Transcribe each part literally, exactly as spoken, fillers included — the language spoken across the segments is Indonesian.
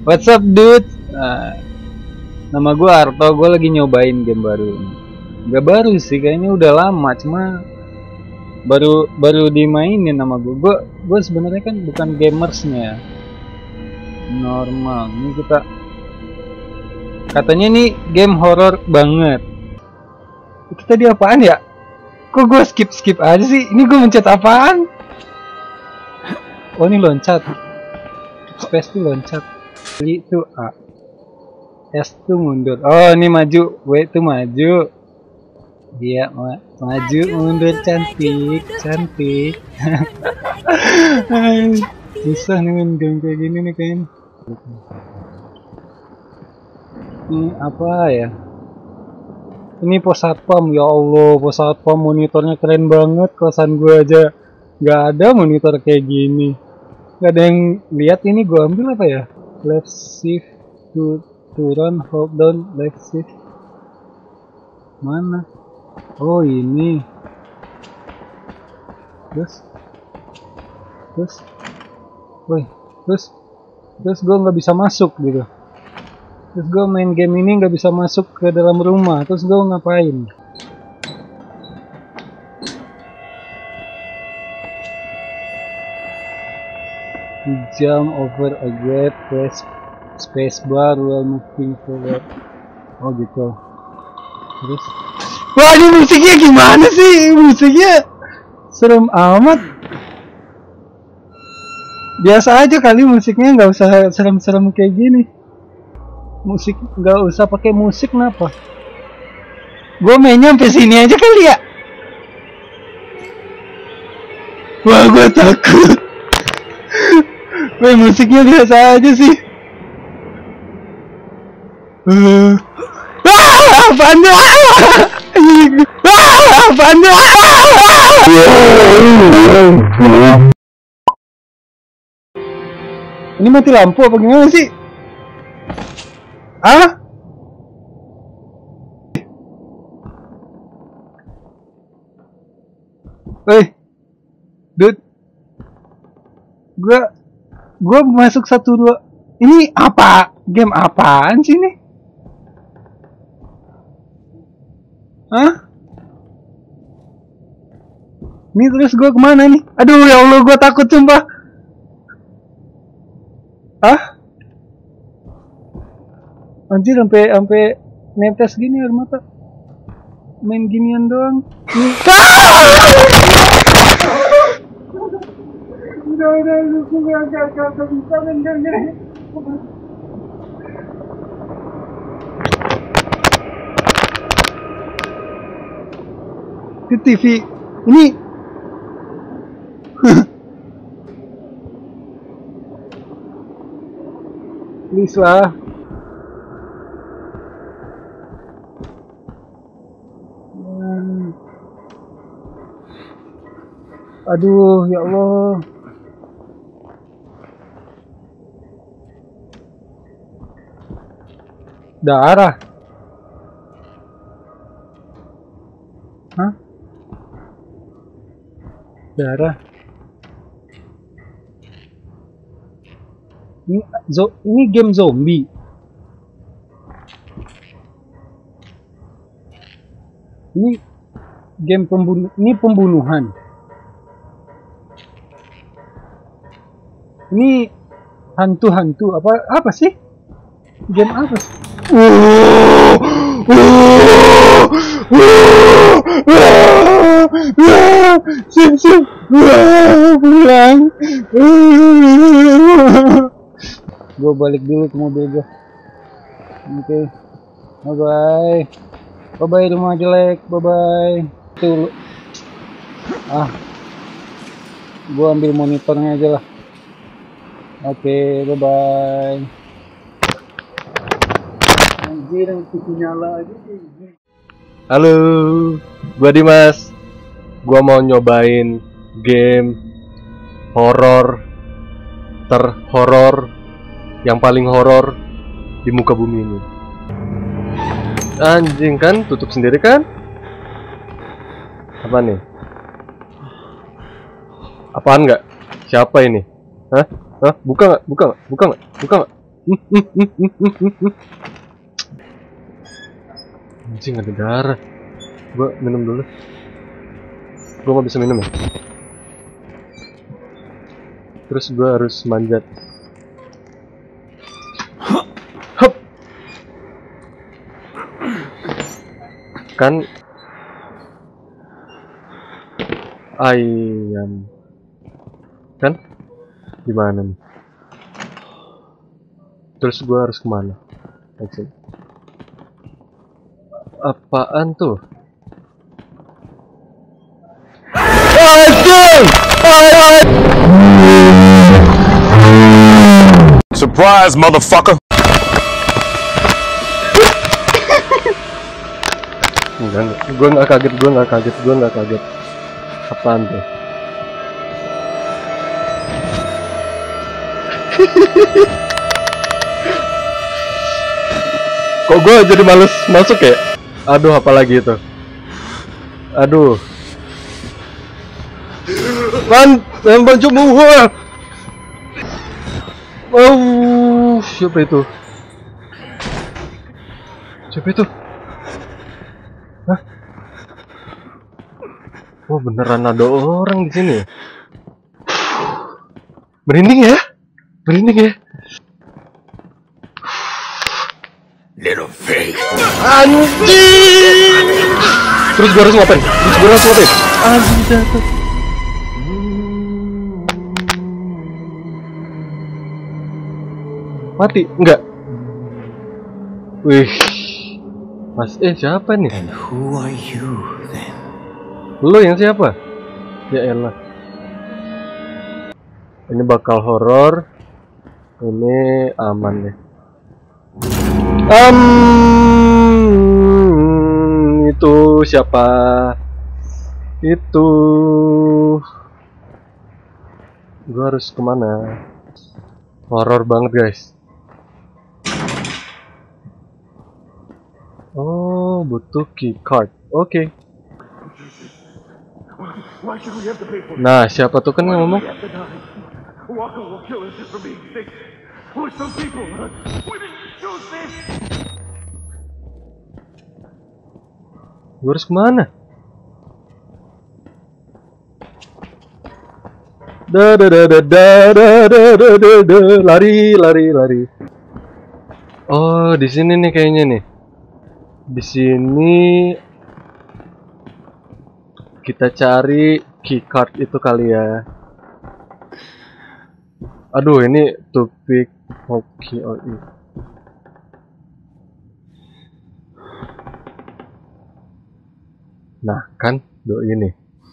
What's up dude? Nah, nama gue Arto, gue lagi nyobain game baru. Gak baru sih, kayaknya udah lama, cuma baru baru dimainin nama gue. Gue gue sebenarnya kan bukan gamersnya. Normal. Ini kita katanya nih game horror banget. Itu tadi apaan ya? Kok gue skip skip aja sih? Ini gue mencet apaan? Oh ini loncat. Space tuh loncat. I itu A. S tuh mundur. Oh ini maju. W itu maju. Iya ma maju mundur cantik cantik. Susah nih main game kayak gini nih kayaknya. Ini apa ya? Ini pos satpam, ya Allah, pos satpam monitornya keren banget. Kosan gue aja nggak ada monitor kayak gini. Gak ada yang lihat. Ini gue ambil apa ya? Left shift to to run, hold down left shift. Mana? Oh ini. Terus, terus, woi, terus, terus gue nggak bisa masuk gitu. Terus gue main game ini nggak bisa masuk ke dalam rumah. Terus gue ngapain? Jump over a gap, press space bar while moving forward. Oh gitu. Terus, wah ini musiknya gimana sih? Musiknya serem amat. Biasa aja kali musiknya, nggak usah serem-serem kayak gini. Musik nggak usah pakai musik, kenapa? Gue mainnya sampai sini aja kali ya. Wah gue takut. Wah musiknya biasa aja sih. Uh. Ah, apaan tuh? Ah, apaan tuh? Ini mati lampu apa gimana sih? Ah? Woi, dude, gua, gua masuk satu dua. Ini apa? Game apaan sih ini? Hah? Ini terus gua kemana nih? Aduh ya Allah, gua takut sumpah. Hah? Anjir sampai sampai netes gini air mata. Main ginian doang. Udah udah lu enggak enggak enggak bisa main gini. Di T V ini please lah. Hmm. Aduh ya Allah. Darah. Hah? Darah. Ini zo ini game zombie. Ini game pembunuh, ini pembunuhan. Ini hantu-hantu apa apa sih? Game apa sih? Uh, uh, uh, uh, sim sim, uh, pulang. Uh. Gue balik dulu ke mobil gue. Oke, okay. Bye bye. Bye bye rumah jelek. Bye bye. Tuh. Ah, gue ambil monitornya aja lah. Oke, okay, bye bye. Anjir, yang T V nyala aja sih. Halo, gua Dimas. Gua mau nyobain game horor terhoror yang paling horor di muka bumi ini. Anjing kan, tutup sendiri kan? Apa nih? Apaan nggak? Siapa ini? Hah? Hah? Buka nggak? Buka nggak? Buka nggak? Buka nggak? Anjing ada darah. Gua minum dulu. Gua nggak bisa minum ya. Terus gua harus manjat. Hup. Kan ayam. Kan? Gimana nih? Terus gua harus kemana? Oke. Apaan tuh? Surprise, motherfucker! Enggak, enggak. Gue nggak kaget, gue nggak kaget, gue nggak kaget. Apaan tuh? Kok gue jadi males masuk ya? Aduh, apalagi itu? Aduh. Man, lempar jumlah. Oh, siapa itu? Siapa itu? Hah? Oh, beneran ada orang di sini. Merinding ya? Merinding ya? Little fake. Anjing! Terus gue harus ngapain? Terus gue harus ngapain? Anjing jatuh. Mati? Enggak. Wih. Mas eh siapa nih? And who are you then? Lu yang siapa? Ya elah. Ini bakal horor. Ini aman deh. Um, itu siapa? Itu. Gua harus kemana? Horor banget guys. Oh, butuh key card. Oke. Okay. Nah, siapa tuh kan yang ngomong? Gue harus kemana? Da da da da da da da da da da lari lari lari. Oh, di sini nih kayaknya nih. Di sini kita cari keycard itu kali ya. Aduh, ini topik hoki oh ini. Nah, kan do ini.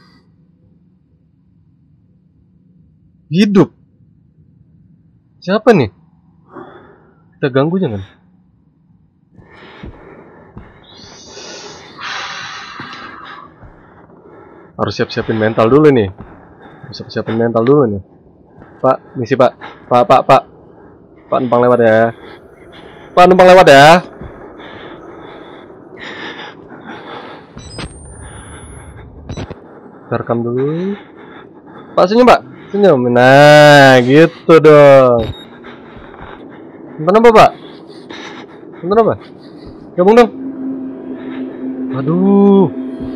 Hidup. Siapa nih? Kita ganggu jangan? Harus siap-siapin mental dulu nih. Harus siap-siapin mental dulu nih. Pak, misi Pak. Pak, Pak, Pak. Pak numpang lewat ya. Pak numpang lewat ya. Kita rekam dulu. Pak senyum Pak. Senyum. Nah, gitu dong. Nonton apa Pak? Nonton apa? Gabung dong. Aduh.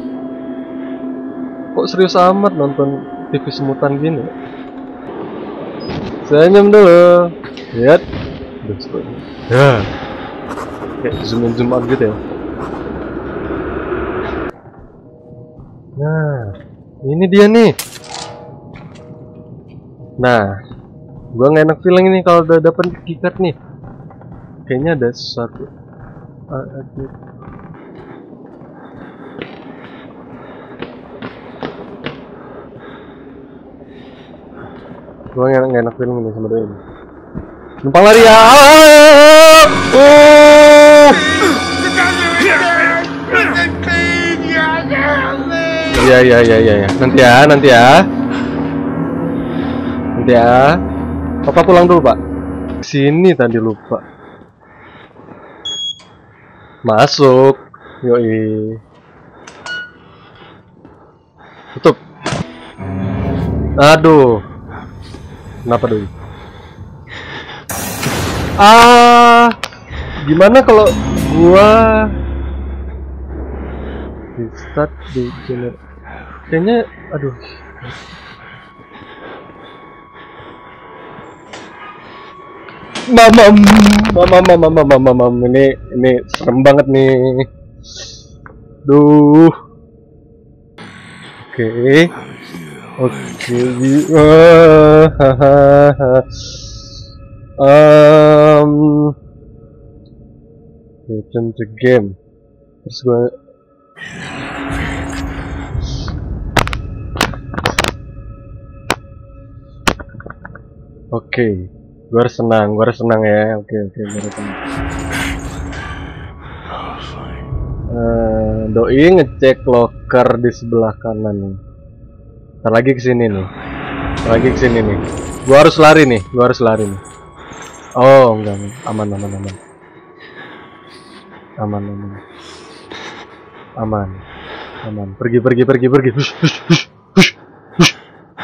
Kok serius amat nonton T V semutan gini? Senyum dulu. Lihat. Ya. Kayak zoom in zoom out gitu ya. Nah, ini dia nih. Nah, gua nggak enak feeling ini kalau udah dapet keycard nih. Kayaknya ada sesuatu. Uh, uh, Gue gak enak film ini sama doi ini. Numpang lari ya. Oh. Iya iya iya iya. Nanti ya, nanti ya. Nanti ya. Papa pulang dulu Pak. Sini tadi lupa. Masuk. Yoi. Tutup. Aduh. Kenapa doi? Ah, gimana kalau gua restart di channel? Kayaknya, aduh. Mamam, mamam, mamam, mamam, mamam. Ini, ini serem banget nih. Duh. Oke, oke. Um, return to game. Terus gua oke, okay. Gua harus senang, gua harus senang ya. Oke, okay, oke, okay, gua harus senang. Uh, doi ngecek locker di sebelah kanan nih. Ntar lagi kesini nih. Ntar lagi kesini nih. Gua harus lari nih, gua harus lari nih. Oh, enggak, aman, aman, aman. Aman, aman. Aman. Aman. Pergi, pergi, pergi, pergi. Hush, hush, hush, hush, hush.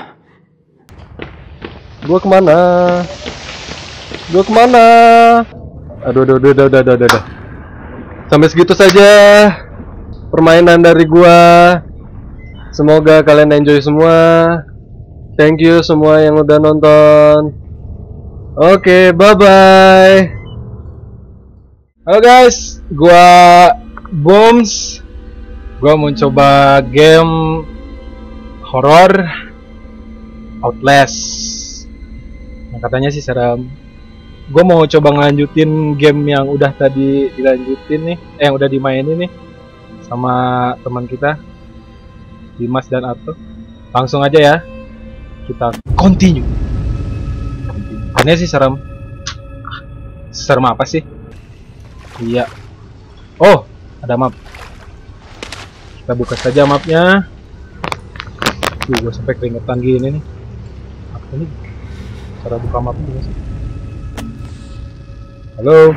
Gua kemana? Gua kemana? Aduh, aduh, aduh, aduh, aduh, aduh, aduh. Sampai segitu saja permainan dari gua. Semoga kalian enjoy semua. Thank you semua yang udah nonton. Oke, okay, bye-bye. Halo guys, gua Boms. Gua mau coba game horor Outlast. Nah, katanya sih serem. Gua mau coba ngelanjutin game yang udah tadi dilanjutin nih, eh yang udah dimainin nih sama teman kita Dimas dan Arto. Langsung aja ya, kita continue. Ini sih serem. Serem apa sih? Iya. Oh, ada map. Kita buka saja mapnya. Duh, gue sampai keringetan gini nih. Apa ini? Cara buka mapnya juga sih. Halo.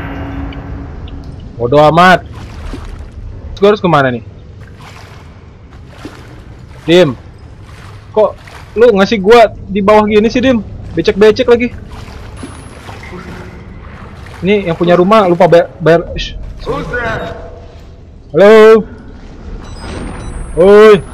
Bodoh amat. Gue harus kemana nih? Dim. Kok lu ngasih gua di bawah gini sih, Dim? Becek-becek lagi. Ini yang punya rumah lupa bayar. bayar. Halo. Oi.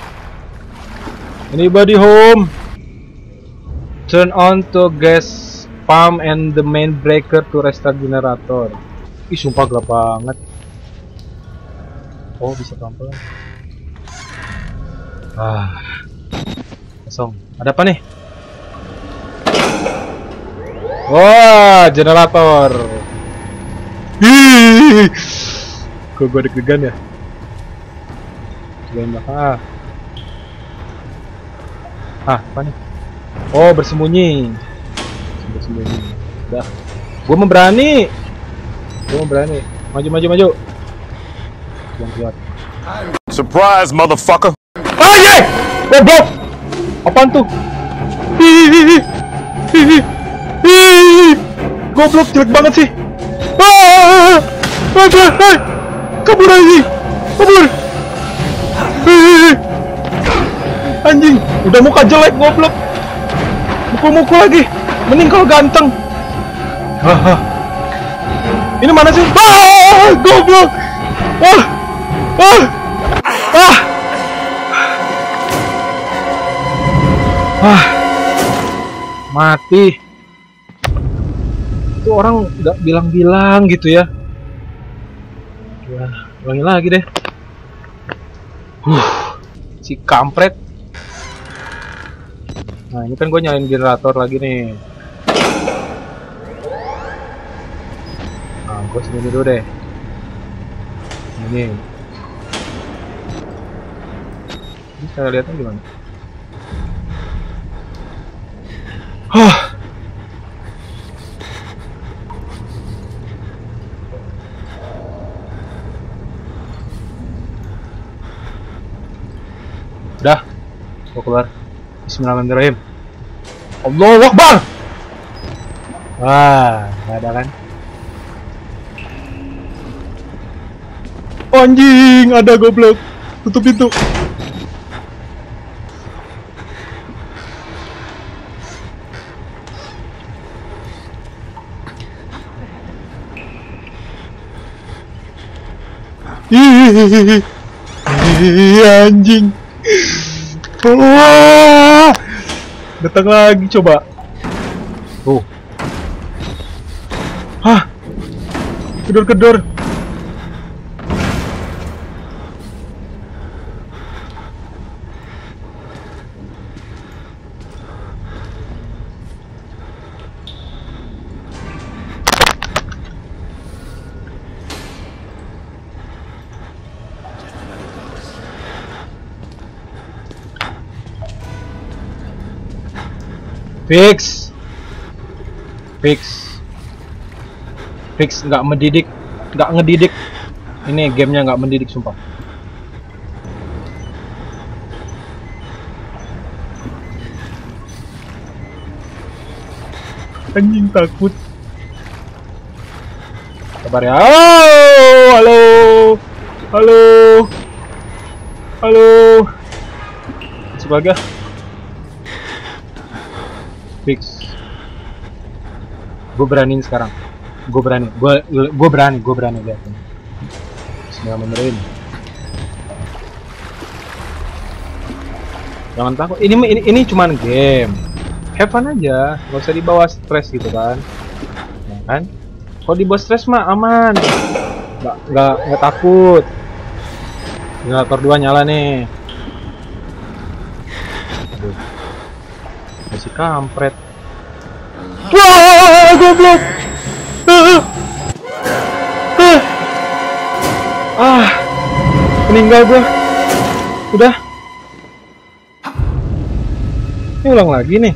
Anybody home? Turn on to gas pump and the main breaker to restart generator. Ih, sumpah gelap banget. Oh, bisa pelan-pelan. Ah. Kosong. Ada apa nih? Wah, generator. Ih, kok gue deg-degan ya? Cobain belakang. Ah. ah, apa nih? Oh, bersembunyi. Bersembunyi. Udah. Gue mau berani. Gue mau berani. Maju, maju, maju. Jangan keluar. Surprise, motherfucker. Ah, ye! Goblok. Apaan tuh? Hihihi. Hihihi. Hihihi. Goblok, jelek banget sih. Ah! Ada, hai. Kabur lagi. Kabur. Hihihi. Anjing, udah muka jelek goblok. Mukul-mukul lagi. Mending kalau ganteng. Haha. Ini mana sih? Ah, goblok. Ah. Ah. Ah. Ah. Mati. Itu orang nggak bilang-bilang gitu ya. Ya, ulangi lagi deh. Huh. Si kampret. Nah, ini kan gue nyalain generator lagi nih. Nah, gue sini dulu deh. Ini. Ini cara lihatnya gimana? Huh. Udah, gue keluar. Bismillahirrahmanirrahim. Allahu Akbar. Wah, nggak ada kan? Anjing, ada goblok. Tutup pintu. Ih, anjing. Wah, datang lagi coba. Tuh. Hah, kedor-kedor. Fix, fix, fix, nggak mendidik, nggak ngedidik. Ini gamenya nggak mendidik sumpah. Anjing takut. Sabar ya. Oh, halo, halo, halo. Sebagai fix. Gue beraniin sekarang. Gue berani. Gue gue berani. Gue berani lihat. Bismillahirrahmanirrahim. Jangan takut. Ini ini ini cuman game. Have fun aja. Gak usah dibawa stres gitu kan. Ya kan? Kalau dibawa stres mah aman. Nggak nggak nggak takut. Generator dua nyala nih. Aduh. Masih kampret. Wah, goblok. Ah, ah, ah. Meninggal gua. Udah. Ini ulang lagi nih.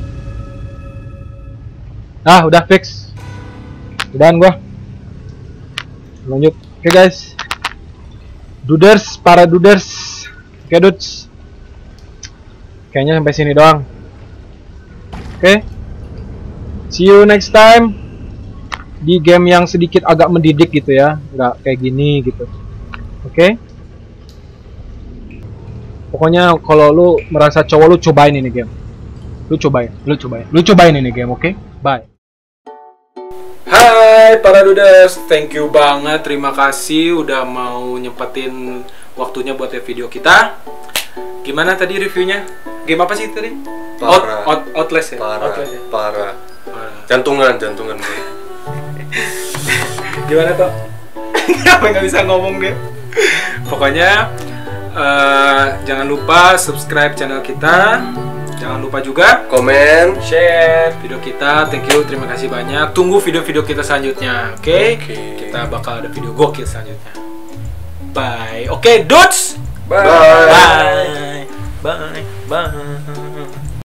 Ah, udah fix. Udahan gua. Lanjut. Oke guys. Duders, para duders. Oke dudes. Kayaknya sampai sini doang. Oke. See you next time di game yang sedikit agak mendidik gitu ya, nggak kayak gini gitu. Oke. Pokoknya kalau lu merasa cowok, lu cobain ini game. Lu cobain, lu cobain, lu cobain ini game, oke? Bye. Hai para duders, thank you banget, terima kasih udah mau nyempetin waktunya buat video kita. Gimana tadi reviewnya? Game apa sih tadi? Parah. Out, out, Outlast ya? Parah, Outlast ya? parah. Jantungan, jantungan gue. Gimana toh? Kenapa nggak bisa ngomong dia? Pokoknya uh, jangan lupa subscribe channel kita. Jangan lupa juga Komen, share video kita. Thank you, terima kasih banyak. Tunggu video-video kita selanjutnya, oke? Okay? Okay. Kita bakal ada video gokil selanjutnya. Bye. Oke, okay, dudes. Bye. Bye. Bye. Bye.